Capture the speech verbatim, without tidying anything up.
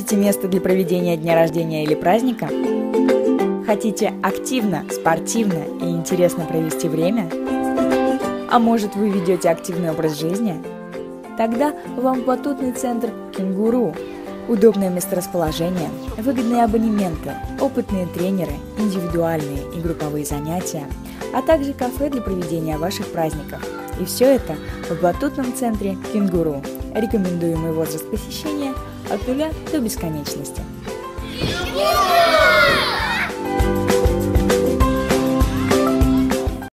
Ищете место для проведения дня рождения или праздника? Хотите активно, спортивно и интересно провести время? А может, вы ведете активный образ жизни? Тогда вам батутный центр «Кенгуру». Удобное месторасположение, выгодные абонементы, опытные тренеры, индивидуальные и групповые занятия, а также кафе для проведения ваших праздников. И все это в батутном центре «Кенгуру». Рекомендуемый возраст посещения от нуля до бесконечности.